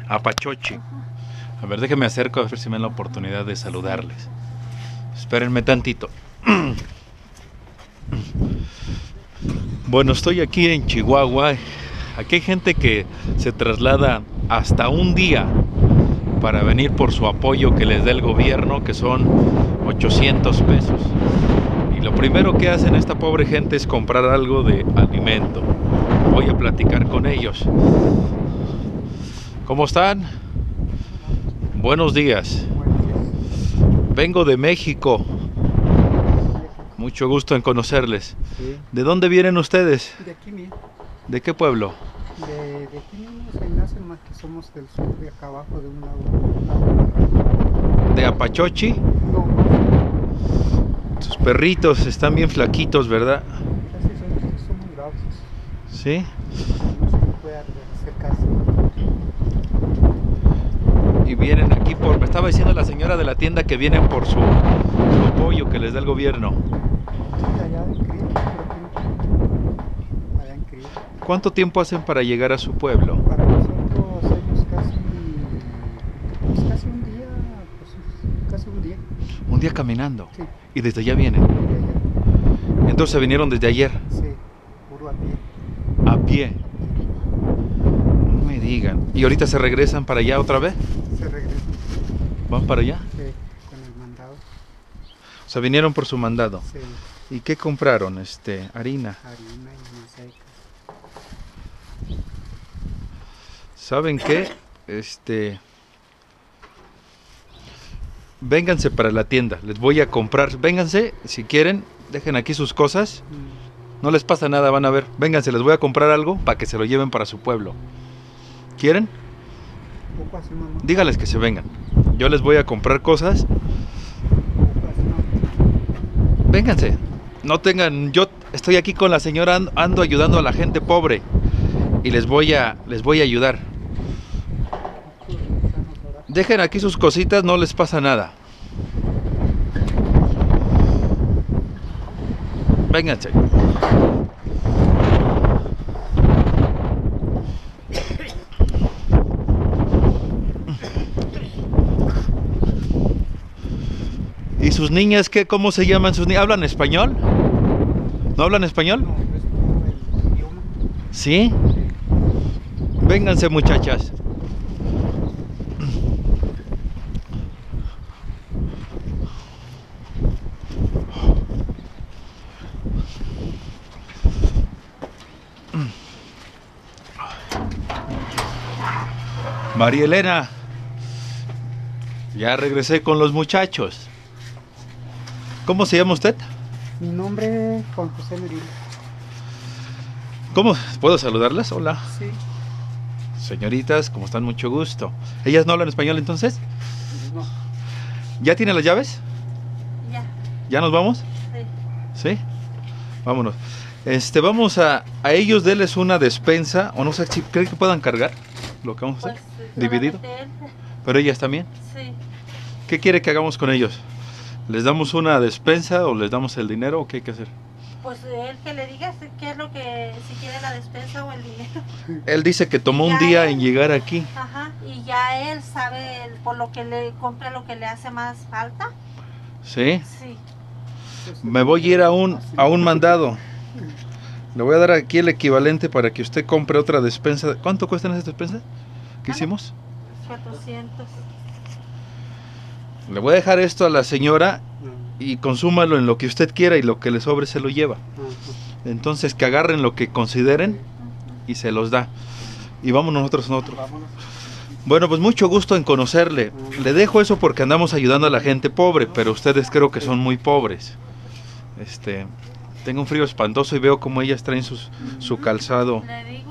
Apachochi. A ver, déjenme acerco a ver si me dan la oportunidad de saludarles. Espérenme tantito. Bueno, estoy aquí en Chihuahua. Aquí hay gente que se traslada hasta un día para venir por su apoyo que les da el gobierno, que son 800 pesos. Y lo primero que hacen esta pobre gente es comprar algo de alimento. Voy a platicar con ellos. ¿Cómo están? Buenos días. Vengo de México. Mucho gusto en conocerles. Sí. ¿De dónde vienen ustedes? De aquí mismo. ¿De qué pueblo? De aquí mismo, San Ignacio, más que somos del sur, de acá abajo, de un lado. ¿De Apachochi? No, Sus perritos están bien flaquitos, ¿verdad? casi son muy bravos. ¿Sí? No se puede hacer caso. Y vienen aquí por... Me estaba diciendo la señora de la tienda que vienen por su apoyo que les da el gobierno. Sí, allá en Cría, allá en Cría. ¿Cuánto tiempo hacen para llegar a su pueblo? Para nosotros hacemos casi un día, casi un día. Un día caminando. Sí, Y desde allá vienen. de allá. Entonces vinieron desde ayer. Sí, puro a pie. A pie. No me digan. ¿Y ahorita se regresan para allá otra vez? Se regresan, ¿Van para allá? con el mandado. O sea, vinieron por su mandado. Sí, ¿Y qué compraron? Harina. harina y manteca. ¿Saben qué? Vénganse para la tienda. Les voy a comprar. Vénganse, si quieren. Dejen aquí sus cosas. No les pasa nada, van a ver. Vénganse, les voy a comprar algo para que se lo lleven para su pueblo. ¿Quieren? Poco así, mamá. Dígales que se vengan. Yo les voy a comprar cosas. Poco así, mamá. Vénganse. No tengan... Yo estoy aquí con la señora, ando ayudando a la gente pobre. Y les voy a ayudar. Dejen aquí sus cositas, no les pasa nada. Vénganse. ¿Y sus niñas qué? ¿Cómo se llaman sus niñas? ¿Hablan español? ¿No hablan español? No, es como el idioma. ¿Sí? Vénganse, muchachas. María Elena, ya regresé con los muchachos. ¿Cómo se llama usted? Mi nombre es Juan José Merino. ¿Cómo? ¿Puedo saludarlas? Hola. Sí. Señoritas, ¿cómo están? Mucho gusto. ¿Ellas no hablan español entonces? No. ¿Ya tienen las llaves? Ya, ¿Ya nos vamos? sí. ¿Sí? Vámonos. Vamos a ellos denles una despensa, o no sé si creen que puedan cargar lo que vamos a hacer. Dividido. Solamente él, Pero ellas también. sí. ¿Qué quiere que hagamos con ellos? ¿Les damos una despensa o les damos el dinero o qué hay que hacer? Pues él que le diga qué es lo que, si quiere la despensa o el dinero. Él dice que tomó un Ya día él. en llegar aquí. Ajá, y ya él sabe por lo que le compra lo que le hace más falta. ¿Sí? Sí. Me voy a ir a un mandado. Le voy a dar aquí el equivalente para que usted compre otra despensa. ¿Cuánto cuestan esas despensas que hicimos? 400. Le voy a dejar esto a la señora y consúmalo en lo que usted quiera y lo que le sobre se lo lleva. Entonces que agarren lo que consideren y se los da. Y vamos nosotros. Vámonos. Bueno, pues mucho gusto en conocerle. Le dejo eso porque andamos ayudando a la gente pobre, pero ustedes creo que son muy pobres. Tengo un frío espantoso y veo como ellas traen su calzado. Le